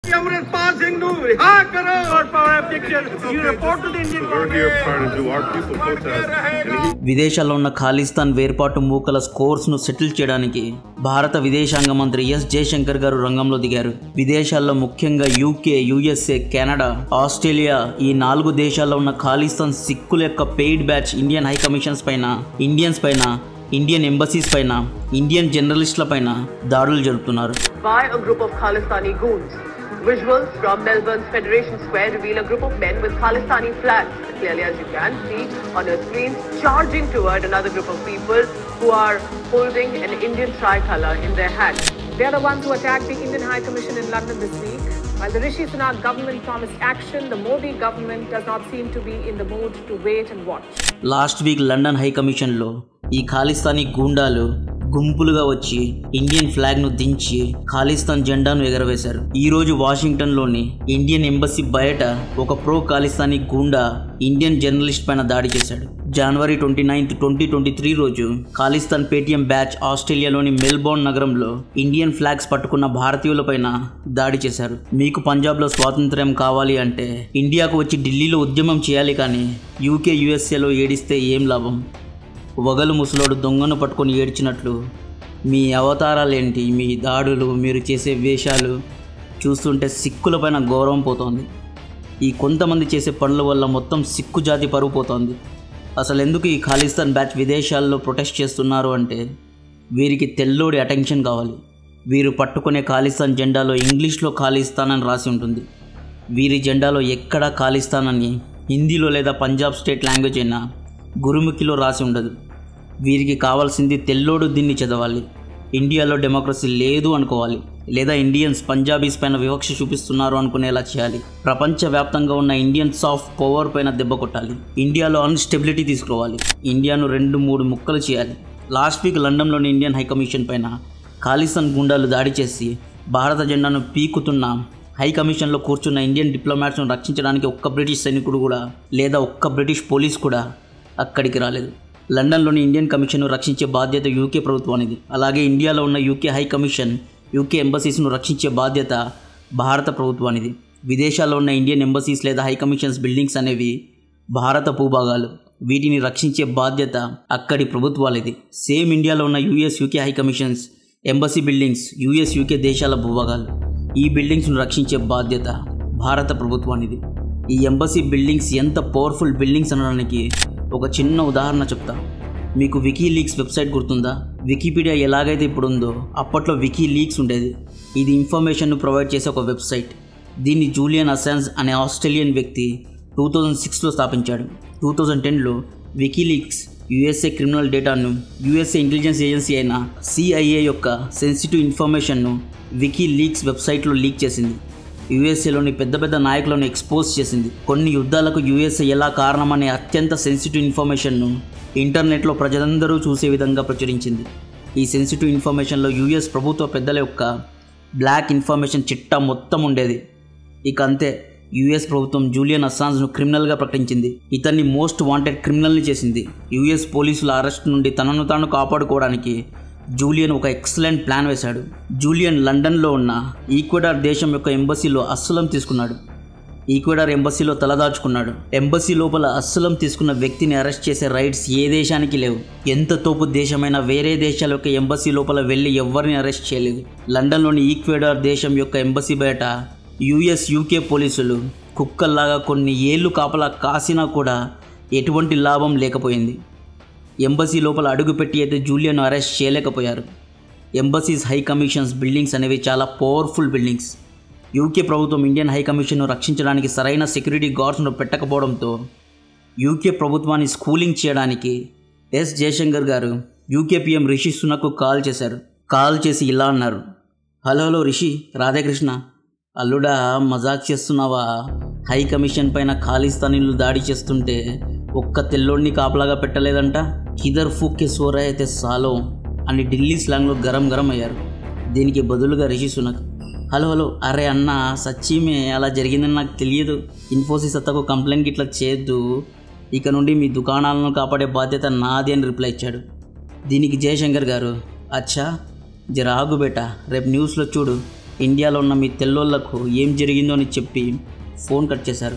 अमृतपाल सिंह नु रिहा करो और power objection you report to the Indian విదేశాల్లో ఉన్న ఖాళిస్తాన్ వేర్పాటు మూకల స్కోర్స్ ను సెటిల్ చేయడానికి భారత విదేశాంగ మంత్రి ఎస్ జయశంకర్ గారు రంగంలో దిగారు. విదేశాల్లో ముఖ్యంగా యూకే, యుఎస్ఏ, కెనడా, ఆస్ట్రేలియా ఈ 4 దేశాల్లో ఉన్న ఖాళిస్తాన్ సిక్కుల యొక్క paid batch Indian high commissions పైన, ఇండియన్స్ పైన, ఇండియన్ ఎంబసీస్ పైన, ఇండియన్ జర్నలిస్టుల పైన దాడులు జరుపుతున్నారు. By a group of Khalistani goons. Visuals from Melbourne's Federation Square reveal a group of men with Khalistani flags, clearly as you can see on your screen, charging toward another group of people who are holding an Indian tricolour in their hands. They are the ones who attacked the Indian High Commission in London this week. While the Rishi Sunak government promised action, the Modi government does not seem to be in the mood to wait and watch. Last week London high కమిషన్లో ఈ ఖాళిస్తానీ గూండాలు గుంపులుగా వచ్చి Indian flag ను దించి ఖాళిస్తాన్ జెండాను ఎగరవేశారు. ఈ రోజు వాషింగ్టన్ లోని ఇండియన్ ఎంబసీ బయట ఒక pro Khalistani goonda Indian journalist పైన దాడి చేశాడు. జనవరి 29, 2023 రోజు ఖాళిస్తాన్ పేటీఎం బ్యాచ్ ఆస్ట్రేలియాలోని మెల్బోర్న్ నగరంలో ఇండియన్ ఫ్లాగ్స్ పట్టుకున్న భారతీయుల పైన దాడి చేశారు. మీకు పంజాబ్లో స్వాతంత్ర్యం కావాలి అంటే ఇండియాకు వచ్చి ఢిల్లీలో ఉద్యమం చేయాలి, కానీ యూకే, యుఎస్ఏలో ఏడిస్తే ఏం లాభం? వగలు ముసలోడు దొంగను పట్టుకొని ఏడ్చినట్లు మీ అవతారాలేంటి, మీ దాడులు, మీరు చేసే వేషాలు చూస్తుంటే సిక్కులపైన గౌరవం పోతోంది. ఈ కొంతమంది చేసే పనుల వల్ల మొత్తం సిక్కు జాతి పరువు పోతోంది. అసలు ఎందుకు ఈ ఖాళిస్తాన్ బ్యాచ్ విదేశాల్లో ప్రొటెస్ట్ చేస్తున్నారు అంటే వీరికి తెల్లోడి అటెన్షన్ కావాలి. వీరు పట్టుకునే ఖాళిస్తాన్ జెండాలో ఇంగ్లీష్లో ఖాళిస్తాన్ అని రాసి ఉంటుంది. వీరి జెండాలో ఎక్కడా ఖాళిస్తాన్ అని హిందీలో లేదా పంజాబ్ స్టేట్ లాంగ్వేజ్ అయినా గురుముఖిలో రాసి ఉండదు. వీరికి కావాల్సింది తెల్లోడు దీన్ని చదవాలి, ఇండియాలో డెమోక్రసీ లేదు అనుకోవాలి, లేదా ఇండియన్స్ పంజాబీస్ పైన వివక్ష చూపిస్తున్నారు అనుకునేలా చేయాలి. ప్రపంచవ్యాప్తంగా ఉన్న ఇండియన్ సాఫ్ట్ పవర్ పైన దెబ్బ కొట్టాలి. ఇండియాలో అన్స్టెబిలిటీ తీసుకురావాలి. ఇండియాను 2-3 ముక్కలు చేయాలి. లాస్ట్ వీక్ లండన్లోని ఇండియన్ హై కమిషన్ పైన ఖాళిస్తాన్ గుండాలు దాడి చేసి భారత జెండాను పీకుతున్న హై కమిషన్లో కూర్చున్న ఇండియన్ డిప్లొమాట్స్ను రక్షించడానికి ఒక్క బ్రిటిష్ సైనికుడు కూడా లేదా ఒక్క బ్రిటిష్ పోలీస్ కూడా అక్కడికి రాలేదు. లండన్లోని ఇండియన్ కమిషన్ను రక్షించే బాధ్యత యూకే ప్రభుత్వానిది. అలాగే ఇండియాలో ఉన్న యూకే హై కమిషన్, యూకే ఎంబసీస్ను రక్షించే బాధ్యత భారత ప్రభుత్వానిది. విదేశాల్లో ఉన్న ఇండియన్ ఎంబసీస్ లేదా హై కమిషన్స్ బిల్డింగ్స్ అనేవి భారత భూభాగాలు. వీటిని రక్షించే బాధ్యత అక్కడి ప్రభుత్వాలది. సేమ్ ఇండియాలో ఉన్న US, UK high commissions, embassy buildings US, UK దేశాల భూభాగాలు. ఈ బిల్డింగ్స్ను రక్షించే బాధ్యత భారత ప్రభుత్వానిది. ఈ ఎంబసీ బిల్డింగ్స్ ఎంత పవర్ఫుల్ బిల్డింగ్స్ అనడానికి ఒక చిన్న ఉదాహరణ చెప్తా. మీకు వికీలీక్స్ వెబ్సైట్ గుర్తుందా? వికీపీడియా ఎలాగైతే ఇప్పుడు ఉందో అప్పట్లో వికీలీక్స్ ఉండేది. ఇది ఇన్ఫర్మేషన్ను ప్రొవైడ్ చేసే ఒక వెబ్సైట్. దీన్ని జూలియన్ అసాంజ్ అనే ఆస్ట్రేలియన్ వ్యక్తి 2006లో స్థాపించాడు. 2010లో వికీలీక్స్ యుఎస్ఏ క్రిమినల్ డేటాను యుఎస్ఏ ఇంటెలిజెన్స్ ఏజెన్సీ అయిన సిఐఏ యొక్క సెన్సిటివ్ ఇన్ఫర్మేషన్ను వికీలీక్స్ వెబ్సైట్లో లీక్ చేసింది. యుఎస్ఏలోని పెద్ద పెద్ద నాయకులను ఎక్స్పోజ్ చేసింది. కొన్ని యుద్ధాలకు యుఎస్ఏ ఎలా కారణమనే అత్యంత సెన్సిటివ్ ఇన్ఫర్మేషన్ను ఇంటర్నెట్లో ప్రజలందరూ చూసే విధంగా ప్రచురించింది. ఈ సెన్సిటివ్ ఇన్ఫర్మేషన్లో యుఎస్ ప్రభుత్వ పెద్దల యొక్క బ్లాక్ ఇన్ఫర్మేషన్ చిట్టా మొత్తం ఉండేది. ఇక అంతే, యుఎస్ ప్రభుత్వం జూలియన్ అసాంజ్ను క్రిమినల్గా ప్రకటించింది. ఇతన్ని మోస్ట్ వాంటెడ్ క్రిమినల్ని చేసింది. యుఎస్ పోలీసుల అరెస్ట్ నుండి తనను తాను కాపాడుకోవడానికి జూలియన్ ఒక ఎక్సలెంట్ ప్లాన్ వేశాడు. జూలియన్ లండన్లో ఉన్న ఈక్వెడార్ దేశం యొక్క ఎంబసీలో అస్సలం తీసుకున్నాడు. ఈక్వెడార్ ఎంబసీలో తలదాచుకున్నాడు. ఎంబసీ లోపల అస్సలం తీసుకున్న వ్యక్తిని అరెస్ట్ చేసే రైట్స్ ఏ దేశానికి లేవు. ఎంత తోపు దేశమైనా వేరే దేశాల యొక్క ఎంబసీ లోపల వెళ్ళి ఎవరిని అరెస్ట్ చేయలేదు. లండన్లోని ఈక్వెడార్ దేశం యొక్క ఎంబసీ బయట యుఎస్, యూకే పోలీసులు కుక్కల్లాగా కొన్ని ఏళ్ళు కాపలా కాసినా కూడా ఎటువంటి లాభం లేకపోయింది. ఎంబసీ లోపల అడుగుపెట్టి అయితే జూలియన్ను అరెస్ట్ చేయలేకపోయారు. ఎంబసీస్, హై కమిషన్స్ బిల్డింగ్స్ అనేవి చాలా పవర్ఫుల్ బిల్డింగ్స్. యూకే ప్రభుత్వం ఇండియన్ హై కమిషన్ను రక్షించడానికి సరైన సెక్యూరిటీ గార్డ్స్ను పెట్టకపోవడంతో యూకే ప్రభుత్వాన్ని స్కూలింగ్ చేయడానికి ఎస్ జయశంకర్ గారు యూకే పీఎం రిషి సునక్కు కాల్ చేశారు. కాల్ చేసి ఇలా అన్నారు, హలో రిషి, రాధాకృష్ణ, అల్లుడా మజాక్ చేస్తున్నావా? హై కమిషన్ పైన ఖాళిస్తానీలు దాడి చేస్తుంటే ఒక్క తెల్లోడిని కాపలాగా పెట్టలేదంట. కిదర్ ఫూకే సోరా అయితే సాలో అని ఢిల్లీ స్లాంగ్లో గరం అయ్యారు. దీనికి బదులుగా రిషి సునక్, హలో అరే అన్న, సచ్చిమే అలా జరిగిందని నాకు తెలియదు. ఇన్ఫోసిస్ అత్తకు కంప్లైంట్ ఇట్లా చేయొద్దు. ఇక నుండి మీ దుకాణాలను కాపాడే బాధ్యత నాది అని రిప్లై ఇచ్చాడు. దీనికి జయశంకర్ గారు, అచ్చా జర ఆగు బేటా, రేపు న్యూస్లో చూడు ఇండియాలో ఉన్న మీ తెల్లోళ్లకు ఏం జరిగిందో అని చెప్పి ఫోన్ కట్ చేశారు.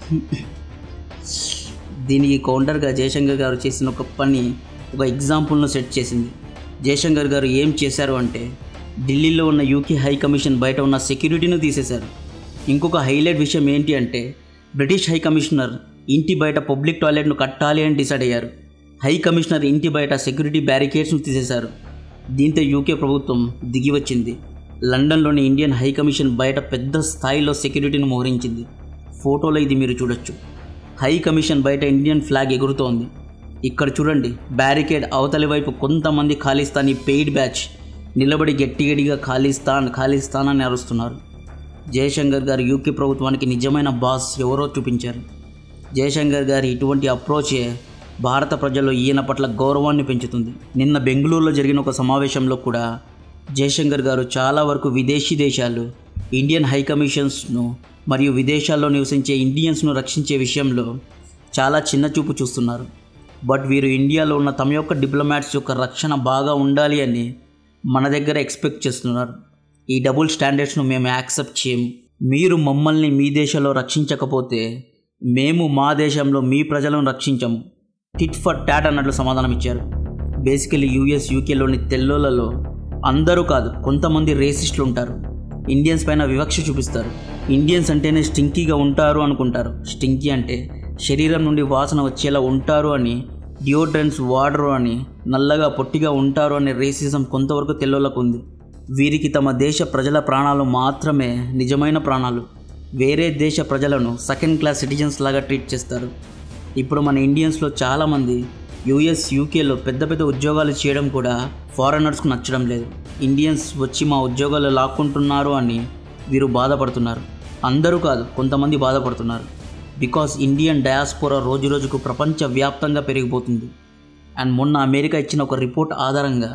దీనికి కౌంటర్గా జయశంకర్ గారు చేసిన ఒక పని ఒక ఎగ్జాంపుల్ను సెట్ చేసింది. జయశంకర్ గారు ఏం చేశారు అంటే ఢిల్లీలో ఉన్న యూకే హై కమిషన్ బయట ఉన్న సెక్యూరిటీని తీసేశారు. ఇంకొక హైలైట్ విషయం ఏంటి అంటే బ్రిటిష్ హై కమిషనర్ ఇంటి బయట పబ్లిక్ టాయిలెట్ను కట్టాలి అని డిసైడ్ అయ్యారు. హై కమిషనర్ ఇంటి బయట సెక్యూరిటీ బ్యారికేడ్స్ను తీసేశారు. దీంతో యూకే ప్రభుత్వం దిగి వచ్చింది. లండన్లోని ఇండియన్ హై కమిషన్ బయట పెద్ద స్థాయిలో సెక్యూరిటీని మోహరించింది. ఫోటోలో ఇది మీరు చూడొచ్చు. హై కమిషన్ బయట ఇండియన్ ఫ్లాగ్ ఎగురుతోంది. ఇక్కడ చూడండి, బ్యారికేడ్ అవతలి వైపు కొంతమంది ఖాళిస్తానీ పెయిడ్ బ్యాచ్ నిలబడి గట్టిగడిగా ఖాళిస్తాన్ అని అరుస్తున్నారు. జయశంకర్ గారు యూకే ప్రభుత్వానికి నిజమైన బాస్ ఎవరో చూపించారు. జయశంకర్ గారి ఇటువంటి అప్రోచే భారత ప్రజల్లో ఈయన పట్ల గౌరవాన్ని పెంచుతుంది. నిన్న బెంగళూరులో జరిగిన ఒక సమావేశంలో కూడా జయశంకర్ గారు చాలా వరకు విదేశీ దేశాలు ఇండియన్ హై కమిషన్స్ను మరియు విదేశాల్లో నివసించే ఇండియన్స్ను రక్షించే విషయంలో చాలా చిన్న చూపు చూస్తున్నారు. బట్ వీరు ఇండియాలో ఉన్న తమ యొక్క డిప్లొమాట్స్ యొక్క రక్షణ బాగా ఉండాలి అని మన దగ్గర ఎక్స్పెక్ట్ చేస్తున్నారు. ఈ డబుల్ స్టాండర్డ్స్ను మేము యాక్సెప్ట్ చేయము. మీరు మమ్మల్ని మీ దేశంలో రక్షించకపోతే మేము మా దేశంలో మీ ప్రజలను రక్షించము. టిట్ ఫర్ టాట్ అన్నట్లు సమాధానం ఇచ్చారు. బేసికలీ యూఎస్ యూకేలోని తెల్లోలలో అందరూ కాదు, కొంతమంది రేసిస్టులు ఉంటారు. ఇండియన్స్ పైన వివక్ష చూపిస్తారు. ఇండియన్స్ అంటేనే స్టింకీగా ఉంటారు అనుకుంటారు. స్టింకీ అంటే శరీరం నుండి వాసన వచ్చేలా ఉంటారు అని, డియోడ్రెంట్స్ వాడరు అని, నల్లగా పొట్టిగా ఉంటారు అనే రేసిజం కొంతవరకు తెల్లోలకు ఉంది. వీరికి తమ దేశ ప్రజల ప్రాణాలు మాత్రమే నిజమైన ప్రాణాలు. వేరే దేశ ప్రజలను సెకండ్ క్లాస్ సిటిజన్స్ లాగా ట్రీట్ చేస్తారు. ఇప్పుడు మన ఇండియన్స్లో చాలామంది యూఎస్ యూకేలో పెద్ద పెద్ద ఉద్యోగాలు చేయడం కూడా ఫారెనర్స్కు నచ్చడం లేదు. ఇండియన్స్ వచ్చి మా ఉద్యోగాలు లాక్కుంటున్నారు అని వీరు బాధపడుతున్నారు. అందరూ కాదు, కొంతమంది బాధపడుతున్నారు. బికాస్ ఇండియన్ డయాస్పోరా రోజు రోజుకు ప్రపంచవ్యాప్తంగా పెరిగిపోతుంది. అండ్ మొన్న అమెరికా ఇచ్చిన ఒక రిపోర్ట్ ఆధారంగా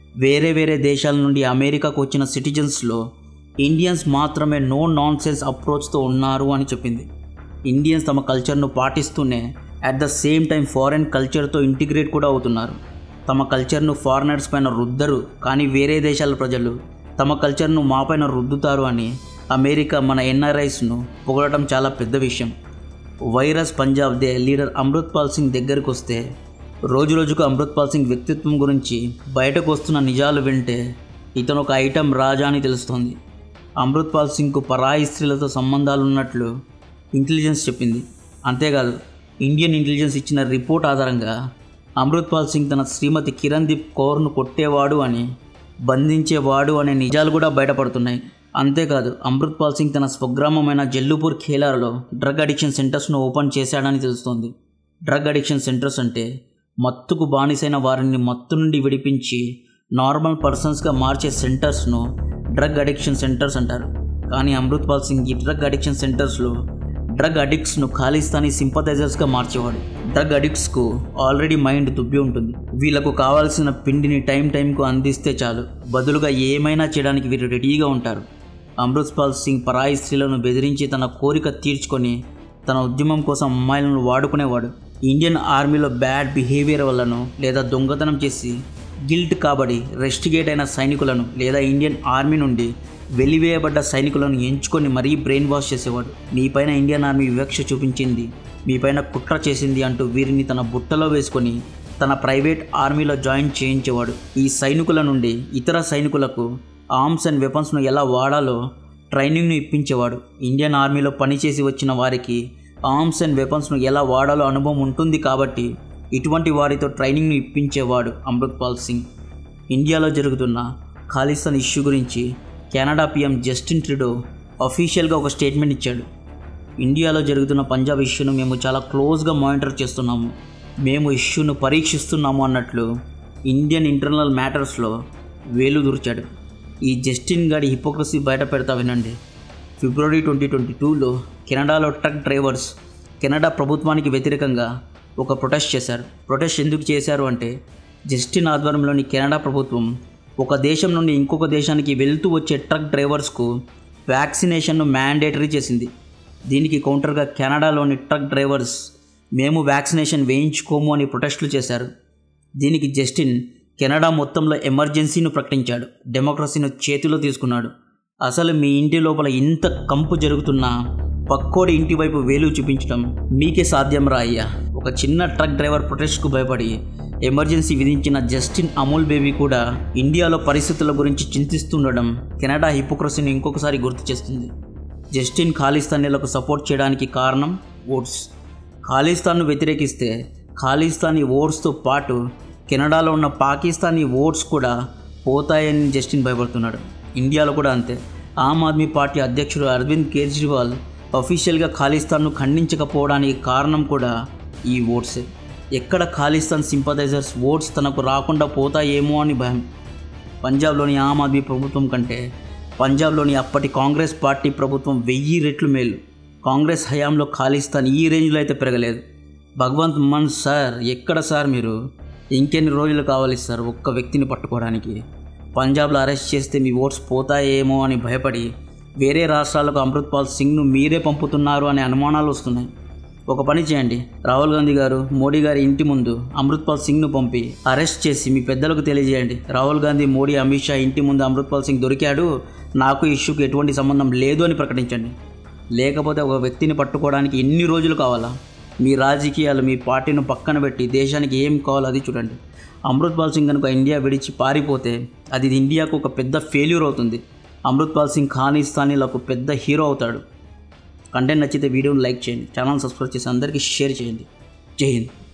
వేరే దేశాల నుండి అమెరికాకు వచ్చిన సిటిజన్స్లో ఇండియన్స్ మాత్రమే నో నాన్ సెన్స్ అప్రోచ్తో ఉన్నారు అని చెప్పింది. ఇండియన్స్ తమ కల్చర్ను పాటిస్తూనే at the same time foreign కల్చర్తో ఇంటిగ్రేట్ కూడా అవుతున్నారు. తమ కల్చర్ను ఫారినర్స్ పైన రుద్దరు, కానీ వేరే దేశాల ప్రజలు తమ కల్చర్ను మా పైన రుద్దుతారు అని అమెరికా మన ఎన్ఆర్ఐస్ను పొగడటం చాలా పెద్ద విషయం. వైరస్ పంజాబ్ దే లీడర్ అమృత్పాల్ సింగ్ దగ్గరికి వస్తే రోజు రోజుకు అమృత్పాల్ సింగ్ వ్యక్తిత్వం గురించి బయటకు వస్తున్న నిజాలు వింటే ఇతను ఒక ఐటమ్ రాజా అని తెలుస్తోంది. అమృత్పాల్ సింగ్కు పరాయి స్త్రీలతో సంబంధాలు ఉన్నట్లు ఇంటెలిజెన్స్ చెప్పింది. అంతేకాదు, ఇండియన్ ఇంటెలిజెన్స్ ఇచ్చిన రిపోర్ట్ ఆధారంగా అమృత్పాల్ సింగ్ తన శ్రీమతి కిరణ్దీప్ కౌర్ను కొట్టేవాడు అని, బంధించేవాడు అనే నిజాలు కూడా బయటపడుతున్నాయి. అంతేకాదు, అమృత్పాల్ సింగ్ తన స్వగ్రామమైన జల్లుపూర్ ఖేలార్లో డ్రగ్ అడిక్షన్ సెంటర్స్ను ఓపెన్ చేశాడని తెలుస్తోంది. డ్రగ్ అడిక్షన్ సెంటర్స్ అంటే మత్తుకు బానిసైన వారిని మత్తు నుండి విడిపించి నార్మల్ పర్సన్స్గా మార్చే సెంటర్స్ను డ్రగ్ అడిక్షన్ సెంటర్స్ అంటారు. కానీ అమృత్పాల్ సింగ్ ఈ డ్రగ్ అడిక్షన్ సెంటర్స్లో డ్రగ్ అడిక్ట్స్ను ఖాళిస్తానీ సింపథైజర్స్గా మార్చేవాడు. డ్రగ్ అడిక్ట్స్కు ఆల్రెడీ మైండ్ దుబ్బి ఉంటుంది. వీళ్ళకు కావాల్సిన పిండిని టైంకు అందిస్తే చాలు, బదులుగా ఏమైనా చేయడానికి వీరు రెడీగా ఉంటారు. అమృత్పాల్ సింగ్ పరాయి స్త్రీలను బెదిరించి తన కోరిక తీర్చుకొని తన ఉద్యమం కోసం అమ్మాయిలను వాడుకునేవాడు. ఇండియన్ ఆర్మీలో బ్యాడ్ బిహేవియర్ వల్లను లేదా దొంగతనం చేసి గిల్ట్ కాబడి రెస్టిగేట్ అయిన సైనికులను లేదా ఇండియన్ ఆర్మీ నుండి వెలివేయబడ్డ సైనికులను ఎంచుకొని మరీ బ్రెయిన్ వాష్ చేసేవాడు. మీపైన ఇండియన్ ఆర్మీ వివక్ష చూపించింది, మీపైన కుట్ర చేసింది అంటూ వీరిని తన బుట్టలో వేసుకొని తన ప్రైవేట్ ఆర్మీలో జాయిన్ చేయించేవాడు. ఈ సైనికుల నుండి ఇతర సైనికులకు ఆర్మ్స్ అండ్ వెపన్స్ను ఎలా వాడాలో ట్రైనింగ్ను ఇప్పించేవాడు. ఇండియన్ ఆర్మీలో పనిచేసి వచ్చిన వారికి ఆర్మ్స్ అండ్ వెపన్స్ను ఎలా వాడాలో అనుభవం ఉంటుంది కాబట్టి ఇటువంటి వారితో ట్రైనింగ్ను ఇప్పించేవాడు అమృత్పాల్ సింగ్. ఇండియాలో జరుగుతున్న ఖాళిస్తాన్ ఇష్యూ గురించి కెనడా పీఎం జస్టిన్ ట్రూడో అఫీషియల్గా ఒక స్టేట్మెంట్ ఇచ్చాడు. ఇండియాలో జరుగుతున్న పంజాబ్ ఇష్యూను మేము చాలా క్లోజ్గా మానిటర్ చేస్తున్నాము, మేము ఇష్యూను పరీక్షిస్తున్నాము అన్నట్లు ఇండియన్ ఇంటర్నల్ మ్యాటర్స్లో వేలు దూర్చాడు. ఈ జస్టిన్ గాడి హిపోక్రసీ బయట పెడతా వినండి. ఫిబ్రవరి 2022లో కెనడాలో ట్రక్ డ్రైవర్స్ కెనడా ప్రభుత్వానికి వ్యతిరేకంగా ఒక ప్రొటెస్ట్ చేశారు. ప్రొటెస్ట్ ఎందుకు చేశారు అంటే జస్టిన్ ఆధ్వర్యంలోని కెనడా ప్రభుత్వం ఒక దేశం నుండి ఇంకొక దేశానికి వెళ్తూ వచ్చే ట్రక్ డ్రైవర్స్కు వ్యాక్సినేషన్ను మ్యాండేటరీ చేసింది. దీనికి కౌంటర్గా కెనడాలోని ట్రక్ డ్రైవర్స్ మేము వ్యాక్సినేషన్ వేయించుకోము అని ప్రొటెస్టులు చేశారు. దీనికి జస్టిన్ కెనడా మొత్తంలో ఎమర్జెన్సీని ప్రకటించాడు, డెమోక్రసీని చేతిలో తీసుకున్నాడు. అసలు మీ ఇంటి లోపల ఇంత కంపు జరుగుతున్నా పక్కోడి ఇంటి వైపు వేలు చూపించడం మీకే సాధ్యం రా అయ్యా. ఒక చిన్న ట్రక్ డ్రైవర్ ప్రొటెస్ట్కు భయపడి ఎమర్జెన్సీ విధించిన జస్టిన్ అమూల్ బేబీ కూడా ఇండియాలో పరిస్థితుల గురించి చింతిస్తుండడం కెనడా హిపోక్రసీని ఇంకొకసారి గుర్తు చేస్తుంది. జస్టిన్ ఖాళిస్తానీలకు సపోర్ట్ చేయడానికి కారణం ఓట్స్. ఖాళిస్తాన్ను వ్యతిరేకిస్తే ఖాళిస్తానీ ఓట్స్తో పాటు కెనడాలో ఉన్న పాకిస్తానీ ఓట్స్ కూడా పోతాయని జస్టిన్ భయపడుతున్నాడు. ఇండియాలో కూడా అంతే. ఆమ్ ఆద్మీ పార్టీ అధ్యక్షుడు అరవింద్ కేజ్రీవాల్ అఫీషియల్గా ఖాళిస్తాన్ను ఖండించకపోవడానికి కారణం కూడా ఈ ఓట్సే. ఎక్కడ ఖాళిస్తాన్ సింపథైజర్స్ ఓట్స్ తనకు రాకుండా పోతాయేమో అని భయం. పంజాబ్లోని ఆమ్ ఆద్మీ ప్రభుత్వం కంటే పంజాబ్లోని అప్పటి కాంగ్రెస్ పార్టీ ప్రభుత్వం 1000 రెట్లు మేలు. కాంగ్రెస్ హయాంలో ఖాళిస్తాన్ ఈ రేంజ్లో అయితే పెరగలేదు. భగవంత్ మాన్ సార్, ఎక్కడ సార్ మీరు? ఇంకెన్ని రోజులు కావాలి సార్ ఒక్క వ్యక్తిని పట్టుకోవడానికి? పంజాబ్లో అరెస్ట్ చేస్తే మీ ఓట్స్ పోతాయేమో అని భయపడి వేరే రాష్ట్రాలకు అమృత్పాల్ సింగ్ను మీరే పంపుతున్నారు అనే అనుమానాలు వస్తున్నాయి. ఒక పని చేయండి, రాహుల్ గాంధీ గారు మోడీ గారి ఇంటి ముందు అమృత్పాల్ సింగ్ను పంపి అరెస్ట్ చేసి మీ పెద్దలకు తెలియజేయండి. రాహుల్ గాంధీ, మోడీ, అమిత్ షా ఇంటి ముందు అమృత్పాల్ సింగ్ దొరికాడు, నాకు ఇష్యూకి ఎటువంటి సంబంధం లేదు అని ప్రకటించండి. లేకపోతే ఒక వ్యక్తిని పట్టుకోవడానికి ఎన్ని రోజులు కావాలా? మీ రాజకీయాలు, మీ పార్టీని పక్కన పెట్టి దేశానికి ఏం కావాలో అది చూడండి. అమృత్పాల్ సింగ్ కనుక ఇండియా విడిచి పారిపోతే అది ఇండియాకు ఒక పెద్ద ఫెయిల్యూర్ అవుతుంది. అమృత్పాల్ సింగ్ ఖాళిస్తానీలకు పెద్ద హీరో అవుతాడు. కంటెంట్ నచ్చితే వీడియోని లైక్ చేయండి, ఛానల్ సబ్స్క్రైబ్ చేసి అందరికీ షేర్ చేయండి. జై హింద్.